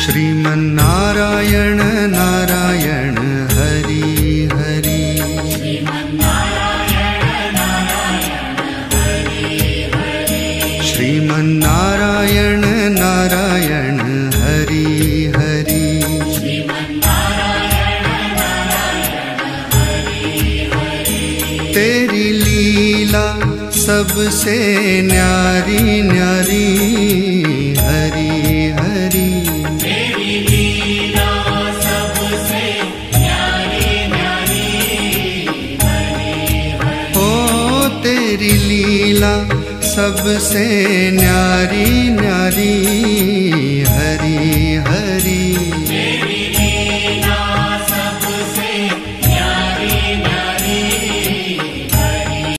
श्रीमन्नारायण नारायण हरि हरि। श्रीमन्नारायण नारायण हरि हरि। तेरी लीला सबसे न्यारी न्यारी हरि हरि। तेरी लीला सबसे न्यारी न्यारी हरि हरि। ओ तेरी लीला सबसे न्यारी न्यारी हरि हरि।